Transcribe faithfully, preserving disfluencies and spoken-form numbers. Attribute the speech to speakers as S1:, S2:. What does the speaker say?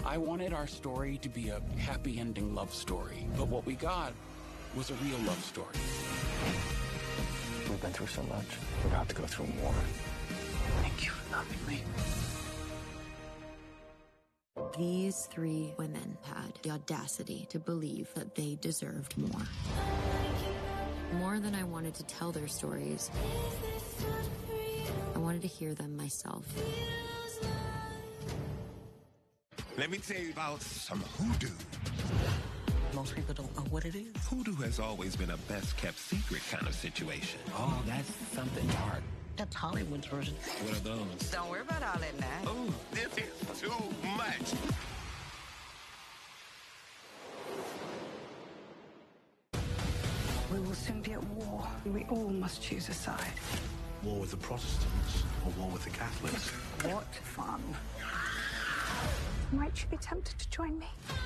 S1: I wanted our story to be a happy ending love story, but what we got was a real love story.
S2: We've been through so much. We're about to go through more.
S1: Thank you for loving me.
S3: These three women had the audacity to believe that they deserved more. More than I wanted to tell their stories, I wanted to hear them myself.
S4: Let me tell you about some hoodoo.
S5: Most people don't know what it is.
S4: Hoodoo has always been a best-kept secret kind of situation.
S1: Oh, that's something dark.
S5: That's Hollywood's version.
S4: What are those?
S6: Don't worry about all that now.
S4: Oh, this is too much.
S7: We will soon be at war. We all must choose a side.
S8: War with the Protestants or war with the Catholics?
S7: What fun. Might you be tempted to join me?